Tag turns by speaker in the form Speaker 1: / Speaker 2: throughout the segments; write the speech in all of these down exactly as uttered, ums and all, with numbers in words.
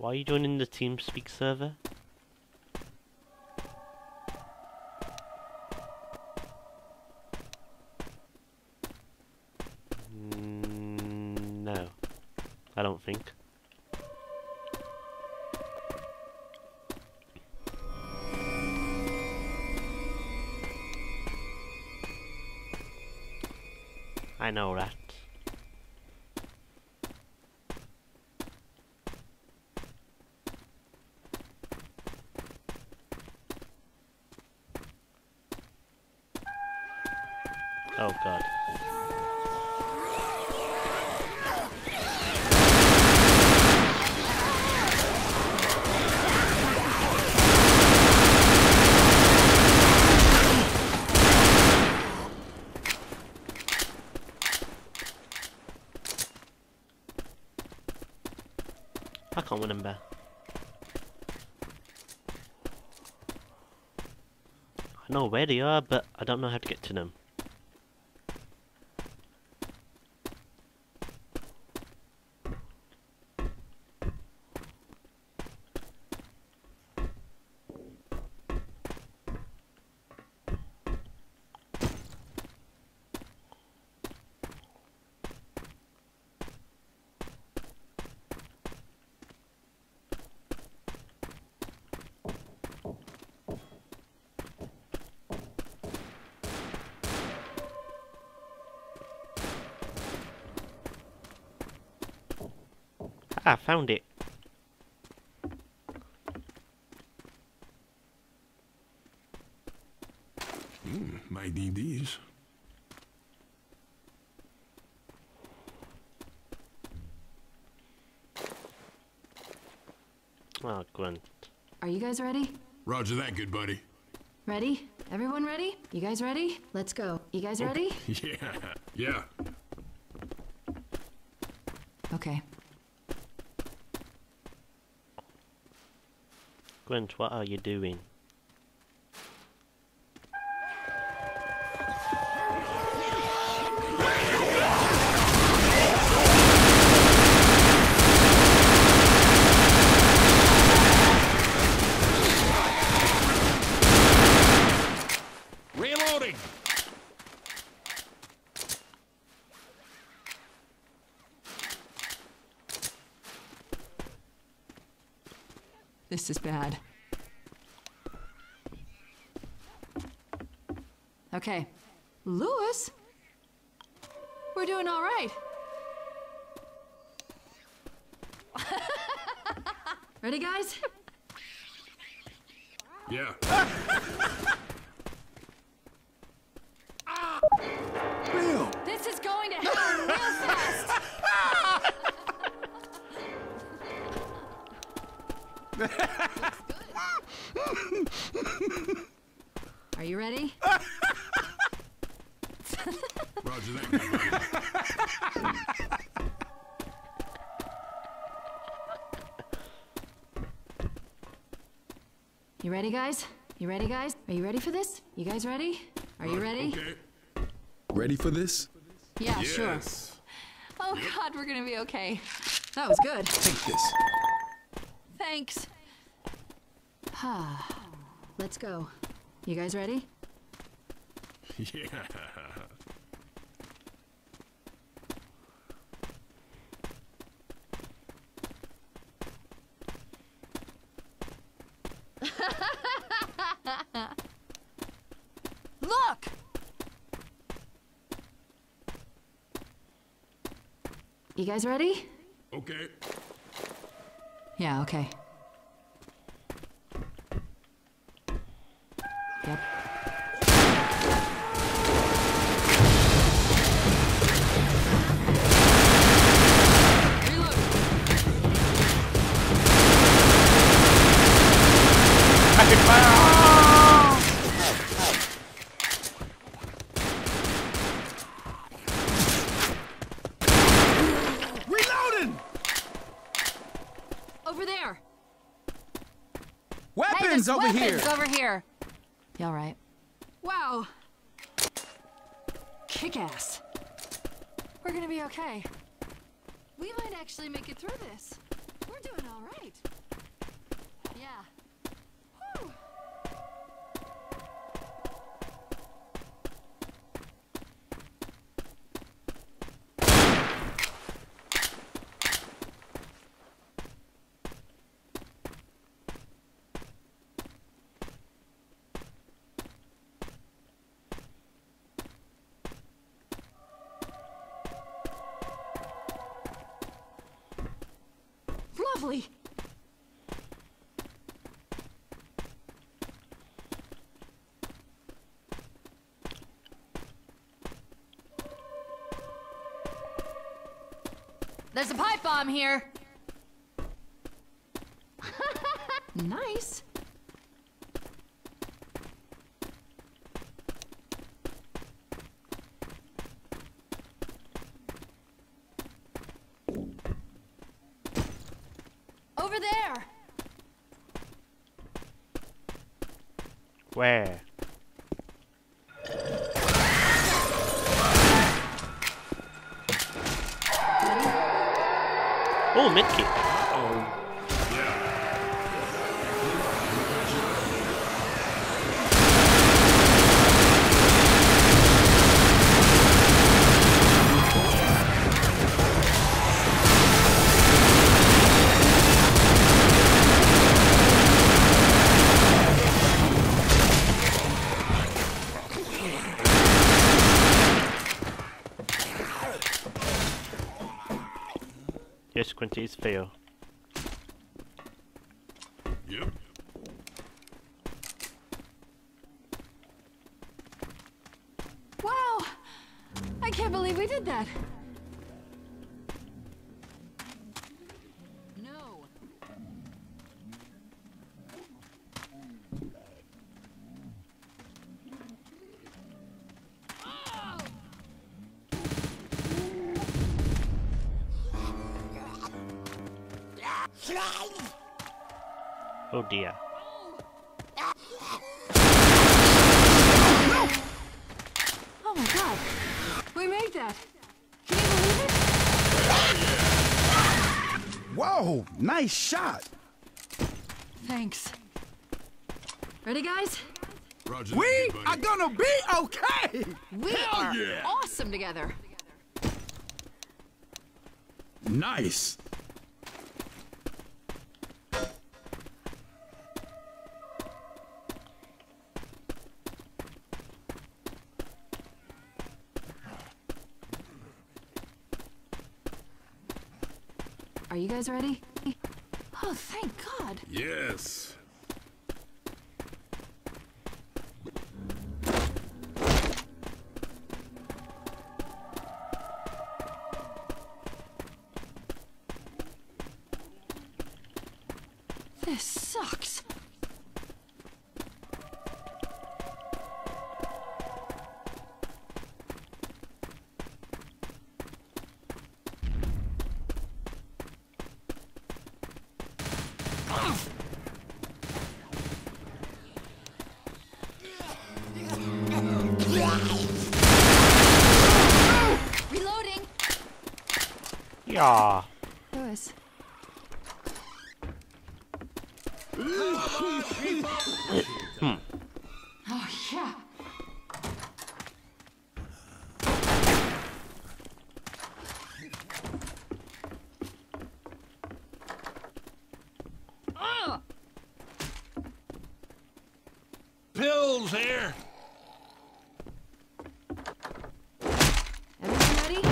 Speaker 1: Why are you joining the TeamSpeak server? Mm, no, I don't think. I know that. Oh god. I can't remember. I know where they are, but I don't know how to get to them. Ah, found it.
Speaker 2: Hmm, might need these.
Speaker 1: Oh, Grunt.
Speaker 3: Are you guys ready?
Speaker 2: Roger that, good buddy.
Speaker 3: Ready? Everyone ready? You guys ready? Let's go. You guys ready?
Speaker 2: Yeah, yeah.
Speaker 3: Okay.
Speaker 1: Grunt, what are you doing?
Speaker 2: Reloading!
Speaker 3: This is bad. Okay. Lewis? We're doing all right. Ready, guys?
Speaker 2: Yeah.
Speaker 3: Real. This is going to happen real fast. Are you ready?
Speaker 2: Roger that, good buddy.
Speaker 3: You ready, guys? You ready, guys? Are you ready for this? You guys ready? Are you ready?
Speaker 2: Okay.
Speaker 4: Ready for this?
Speaker 3: Yeah,
Speaker 2: Yes.
Speaker 3: sure. Oh God, we're gonna be okay. That was good.
Speaker 4: Take this.
Speaker 3: Thanks. Let's go. You guys ready?
Speaker 2: Yeah.
Speaker 3: Look! You guys ready?
Speaker 2: Okay.
Speaker 3: Yeah, okay. Yep. Reload.
Speaker 1: Rapid fire!
Speaker 2: Reloading!
Speaker 3: Over there.
Speaker 4: Weapons
Speaker 3: Hey, there's
Speaker 4: over
Speaker 3: weapons
Speaker 4: here!
Speaker 3: over here. You all right? Wow. Kick-ass. We're gonna be okay. We might actually make it through this. We're doing all right. lovely.
Speaker 5: There's a pipe bomb here.
Speaker 3: Nice.
Speaker 5: Over there.
Speaker 1: Where? Oh, medkit.
Speaker 2: Oh.
Speaker 1: Yes, Quinty is fail.
Speaker 2: Yep.
Speaker 3: Wow! I can't believe we did that.
Speaker 5: No.
Speaker 1: Oh dear.
Speaker 3: Oh my god. We made that. Can you believe it?
Speaker 6: Whoa, nice shot.
Speaker 3: Thanks. Ready, guys?
Speaker 2: Roger
Speaker 6: We
Speaker 2: that,
Speaker 6: are
Speaker 2: buddy.
Speaker 6: gonna be okay.
Speaker 3: We
Speaker 2: Hell
Speaker 3: are
Speaker 2: yeah.
Speaker 3: awesome together.
Speaker 6: Nice.
Speaker 3: Are you guys ready? Oh, thank God.
Speaker 2: Yes.
Speaker 3: This sucks.
Speaker 5: Reloading.
Speaker 1: Yeah.
Speaker 3: Lewis. Oh, yeah.
Speaker 2: Pills here.
Speaker 3: Everyone ready?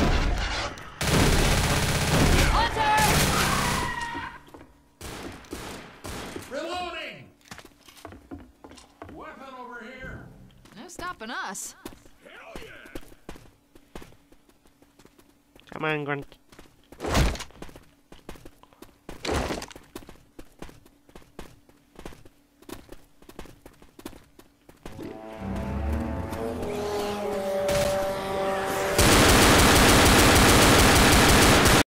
Speaker 2: Reloading. Weapon over here.
Speaker 5: No stopping us.
Speaker 2: Hell yeah.
Speaker 1: Come on, Grunt.